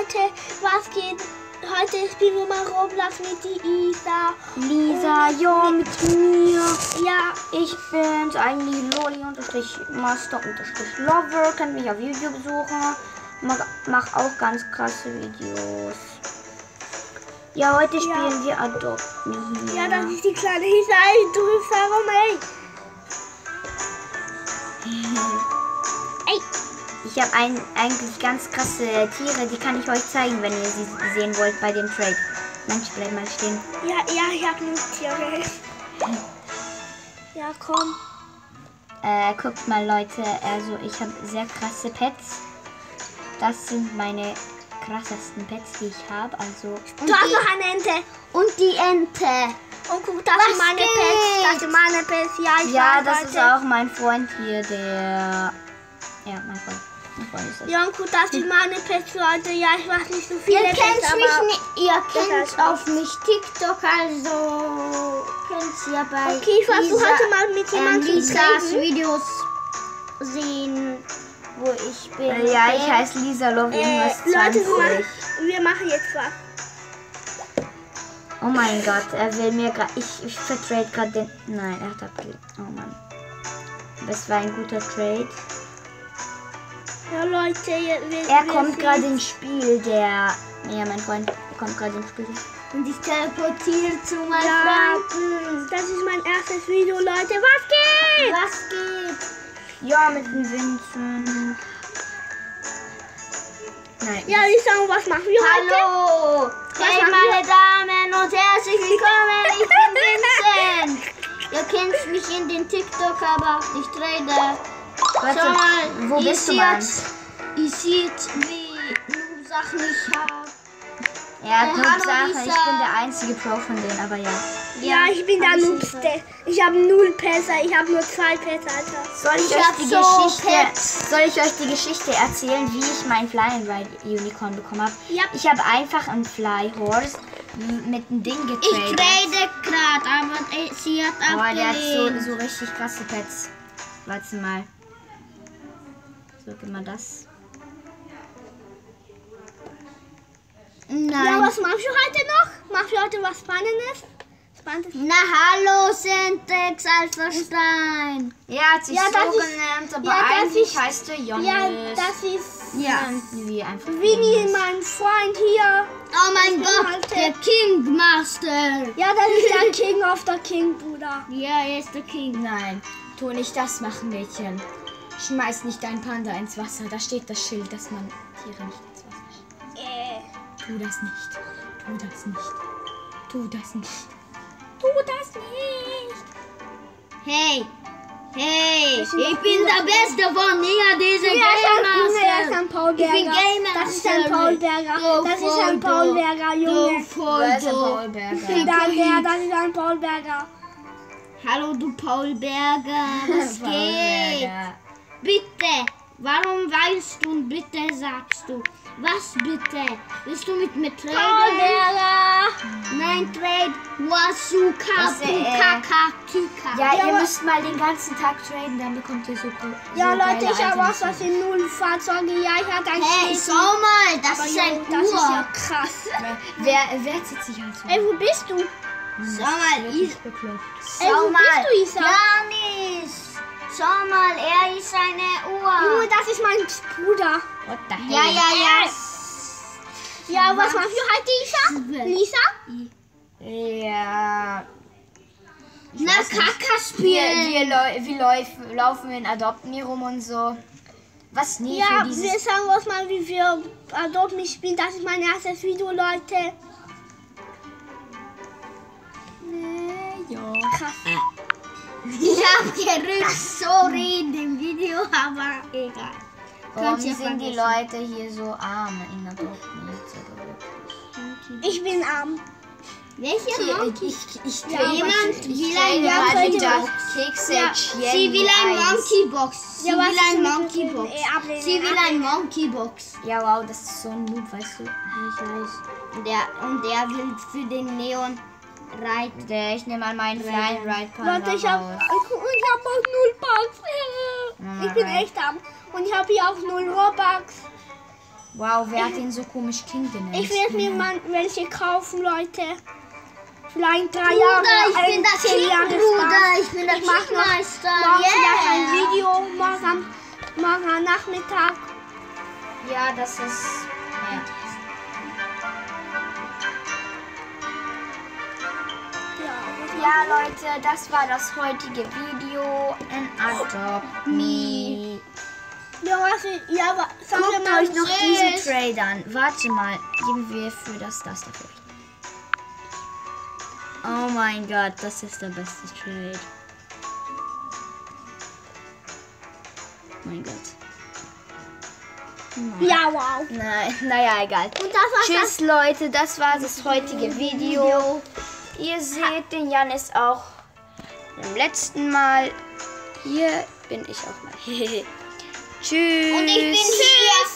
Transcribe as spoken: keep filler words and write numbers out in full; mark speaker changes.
Speaker 1: Leute, was geht? Heute spielen wir mal Roblox mit die Isa.
Speaker 2: Lisa, ja, mit mir.
Speaker 1: Ja,
Speaker 2: Ich bin's eigentlich Loli-Master-Lover. Könnt mich auf YouTube besuchen. Mach, mach auch ganz krasse Videos. Ja, heute spielen wir Adopt Me.
Speaker 1: ja, das ist die kleine Isa. Ey, du bist warum, ey? Ey,
Speaker 2: Ich habe ein, eigentlich ganz krasse Tiere, die kann ich euch zeigen, wenn ihr sie sehen wollt bei dem Trade. Manche bleiben mal stehen.
Speaker 1: ja, ja, ich hab nur Tiere. Ja, komm.
Speaker 2: Äh, guckt mal Leute, also ich habe sehr krasse Pets. Das sind meine krassesten Pets, die ich habe. Also
Speaker 1: Du hast noch eine Ente.
Speaker 2: und die Ente.
Speaker 1: Und guck, das
Speaker 2: Was
Speaker 1: sind meine
Speaker 2: geht?
Speaker 1: Pets. Das sind meine Pets. Ja, ich
Speaker 2: Ja,
Speaker 1: weiß,
Speaker 2: das
Speaker 1: Leute.
Speaker 2: ist auch mein Freund hier, der... Ja, mein Freund. Mein Freund ist das.
Speaker 1: Ja, und guck, das sind meine Pets, Leute. Ja, ich weiß nicht so viele
Speaker 2: Ihr
Speaker 1: Pets,
Speaker 2: kennt
Speaker 1: aber...
Speaker 2: mich nicht, ihr kennt
Speaker 1: heißt
Speaker 2: auf mich TikTok, also könnt ihr bei
Speaker 1: Okay, ich versuche
Speaker 2: Lisa-
Speaker 1: heute mal mit
Speaker 2: ähm,
Speaker 1: jemandem zu
Speaker 2: Lisas
Speaker 1: reden.
Speaker 2: Videos sehen, wo ich bin.
Speaker 1: Äh,
Speaker 2: ja, ich heiße Lisa Love
Speaker 1: Äh,
Speaker 2: irgendwas
Speaker 1: Leute, wir
Speaker 2: zwanzig.
Speaker 1: machen, wir machen jetzt was.
Speaker 2: Oh mein Gott, er will mir gerade, ich, ich vertrade gerade den, nein, er hat abgelehnt. Oh Mann. Das war ein guter Trade.
Speaker 1: Ja, Leute, wir, wir,
Speaker 2: Er
Speaker 1: wir
Speaker 2: kommt
Speaker 1: sehen-
Speaker 2: gerade ins Spiel, der, ja, mein Freund kommt gerade ins Spiel. Und ich teleportiere zu meinem
Speaker 1: Ja,
Speaker 2: Freunden.
Speaker 1: das ist mein erstes Video, Leute. Was geht?
Speaker 2: Was geht? Ja, mit dem Vincent. Nein.
Speaker 1: Ja, ich sag, was machen wir heute?
Speaker 2: Hallo!
Speaker 1: Was
Speaker 2: Hey
Speaker 1: machen
Speaker 2: meine Damen und herzlich willkommen, ich bin Vincent! Ihr kennt mich in den TikTok, aber ich trade.
Speaker 3: Warte,
Speaker 2: Schau mal,
Speaker 3: wo
Speaker 2: ihr
Speaker 3: bist du,
Speaker 2: seht-
Speaker 3: Mann?
Speaker 2: Ihr seht, wie Noob Sachen ich habe.
Speaker 3: Er hat
Speaker 2: Äh,
Speaker 3: nur
Speaker 2: hallo,
Speaker 3: Sachen.
Speaker 2: Lisa.
Speaker 3: Ich bin der einzige Pro von denen, aber ja.
Speaker 1: Ja, ich bin der
Speaker 2: hab ich
Speaker 1: Noobste. Ich habe null Pässe, ich habe nur zwei Pässe, Alter.
Speaker 3: Soll ich,
Speaker 2: Ich
Speaker 3: euch
Speaker 2: hab
Speaker 3: die
Speaker 2: so
Speaker 3: Geschichte,
Speaker 2: Pets.
Speaker 3: soll ich euch die Geschichte erzählen, wie ich mein Flying Ride Unicorn bekommen habe?
Speaker 1: Ja.
Speaker 3: Ich habe einfach einen Fly Horse m- mit einem Ding
Speaker 2: Ich
Speaker 3: getradet.
Speaker 2: trade gerade, aber äh, sie hat
Speaker 3: Oh, der hat so,
Speaker 2: abgelehnt.
Speaker 3: so richtig krasse Pets. Warte mal. So, gib mal das.
Speaker 2: Nein.
Speaker 1: Ja, was machst du heute noch? Machst du heute was Spannendes? Spannendes?
Speaker 2: Na hallo, Syntax Alphastein.
Speaker 3: Ja, hat sich
Speaker 1: Ja,
Speaker 3: so
Speaker 1: das ist-
Speaker 3: genannt, aber
Speaker 1: ja, das
Speaker 3: eigentlich
Speaker 1: ist-
Speaker 3: heißt er Jonas.
Speaker 1: Ja, das ist
Speaker 2: Ja.
Speaker 3: Wie einfach
Speaker 1: Winnie,
Speaker 3: Jonas.
Speaker 1: mein Freund hier.
Speaker 2: Oh mein
Speaker 1: Ich
Speaker 2: Gott,
Speaker 1: halte-
Speaker 2: der King Master.
Speaker 1: Ja, das ist der King of the King, Bruder.
Speaker 2: Ja, er ist der King.
Speaker 3: Nein, tu nicht das machen, Mädchen. Schmeiß nicht dein Panda ins Wasser. Da steht das Schild, dass man Tiere nicht ins Wasser schmeißt.
Speaker 1: Äh,
Speaker 3: Tu das nicht. Tu das nicht. Tu das nicht.
Speaker 1: tu das nicht.
Speaker 2: Hey, hey,
Speaker 1: Wir sind
Speaker 2: ich
Speaker 1: doch
Speaker 2: bin
Speaker 1: cool.
Speaker 2: der Beste von hier, dieser
Speaker 1: Ja, ist
Speaker 2: Game
Speaker 1: ein, Junge, er ist
Speaker 2: Master.
Speaker 1: ein Paul
Speaker 2: Ich bin
Speaker 1: Berger.
Speaker 2: Game
Speaker 1: Das ist ein
Speaker 2: Master.
Speaker 1: Paul Berger.
Speaker 2: Go
Speaker 1: Das ist ein
Speaker 2: Foldo.
Speaker 1: Paul Berger,
Speaker 2: Go
Speaker 1: Junge.
Speaker 3: Wer ist der
Speaker 2: Foldo.
Speaker 3: Paul Berger?
Speaker 1: Da, der, das ist ein Paul Berger.
Speaker 2: Hallo du Paul Berger, was
Speaker 3: Paul
Speaker 2: geht?
Speaker 3: Berger.
Speaker 2: Bitte, warum weißt du und bitte sagst du? Was bitte? Willst du mit mir
Speaker 1: Paul
Speaker 2: traden?
Speaker 1: Berger.
Speaker 2: Nein, trade. Wasuka,
Speaker 3: Das, äh,
Speaker 2: Pukaka, Kika.
Speaker 3: Ja,
Speaker 1: Ja,
Speaker 3: ihr
Speaker 1: aber-
Speaker 3: müsst mal den ganzen Tag traden, dann bekommt ihr so cool.
Speaker 1: Ja,
Speaker 3: so
Speaker 1: Leute,
Speaker 3: geile
Speaker 1: ich habe auch
Speaker 3: Items.
Speaker 1: das in null Fahrzeuge. Ja, ich hatte ein
Speaker 2: Hey,
Speaker 1: Schlitten.
Speaker 2: schau mal, das
Speaker 1: Aber
Speaker 2: ist
Speaker 1: jo,
Speaker 2: ein
Speaker 1: das ist ja
Speaker 2: Uhr.
Speaker 1: krass.
Speaker 3: Wer, wer zieht sich halt so?
Speaker 1: Ey, wo bist du?
Speaker 2: Schau mal, ich,
Speaker 3: bekloppt.
Speaker 1: Ey, wo
Speaker 2: schau mal.
Speaker 1: bist du, Isa?
Speaker 2: Janis, schau mal, er ist eine
Speaker 1: Junge,
Speaker 2: Uhr.
Speaker 1: das ist mein Bruder.
Speaker 3: What the hell?
Speaker 2: Ja, ja, ja.
Speaker 1: Ja, was machst du heute, Isa? Lisa?
Speaker 3: Ja.
Speaker 2: Na, Kaka
Speaker 3: Wir,
Speaker 2: spielen.
Speaker 3: wir, lau- wir lauf, laufen in Adopt Me rum und so. Was nie
Speaker 1: Ja,
Speaker 3: für dieses...
Speaker 1: wir sagen uns mal, wie wir Adopt Me spielen. Das ist mein erstes Video, Leute.
Speaker 3: ja.
Speaker 1: Krass.
Speaker 2: Ich hab gerückt, sorry in dem Video, aber egal.
Speaker 3: Warum
Speaker 2: Könnt ihr
Speaker 3: sind die
Speaker 2: vergessen.
Speaker 3: Leute hier so arm in Adopt Me?
Speaker 1: Ich bin arm.
Speaker 2: Welche
Speaker 3: Ich,
Speaker 2: Monkey?
Speaker 3: ich, ich,
Speaker 1: Ja,
Speaker 3: ich,
Speaker 2: jemand
Speaker 3: ich,
Speaker 2: will
Speaker 3: ich
Speaker 2: ein
Speaker 3: trade gerade
Speaker 1: Monkey
Speaker 3: wieder
Speaker 1: Box.
Speaker 3: Kekse,
Speaker 2: Ja,
Speaker 3: Chien,
Speaker 2: sie will ein
Speaker 3: Eis.
Speaker 2: Monkey Box. Sie
Speaker 1: Ja, was
Speaker 2: will
Speaker 1: ist
Speaker 2: ein
Speaker 1: mit
Speaker 2: Monkey
Speaker 1: dem-
Speaker 2: Box.
Speaker 1: äh, ablehnen,
Speaker 2: Sie will ein Monkey Box.
Speaker 3: Ja, wow, das ist so ein Noob, weißt du?
Speaker 2: Ich weiß. Und der, und der will für den Neon reiten.
Speaker 3: Der, ich nehme an meinen Flying Ride Panda
Speaker 1: Leute, ich habe
Speaker 3: raus.
Speaker 1: ich hab auch null Bucks. Ich bin echt arm. Und ich habe hier auch null Robux.
Speaker 3: Wow, wer hat den so komisch Kind genannt?
Speaker 1: Ich will mir mal welche kaufen, Leute. Vielleicht drei
Speaker 4: Bruder,
Speaker 1: Jahre,
Speaker 4: ich bin der
Speaker 1: zehn Jahre
Speaker 4: King, Bruder.
Speaker 1: Spaß.
Speaker 4: Ich bin der
Speaker 1: Ich mach noch
Speaker 4: Kingmeister.
Speaker 1: morgen vielleicht ein
Speaker 4: Yeah.
Speaker 1: Video, morgen am, morgen am Nachmittag.
Speaker 3: Ja, das ist. Ja.
Speaker 2: Ja, Leute, das war das heutige Video. And Adopt Me.
Speaker 1: Ja, was, ja, aber sagen wir
Speaker 2: Guckt
Speaker 1: mal
Speaker 2: euch noch
Speaker 1: tschüss.
Speaker 2: diesen Trade an. Warte mal, geben wir für das das dafür. Oh mein Gott, das ist der beste Trade. Mein Gott.
Speaker 1: Ja, wow.
Speaker 2: Nein, naja, egal.
Speaker 1: Und das war's
Speaker 2: Tschüss, Leute, das war das heutige Video. Ihr seht, den Janis auch beim letzten Mal. Hier bin ich auch mal. Tschüss.
Speaker 4: Und ich bin hier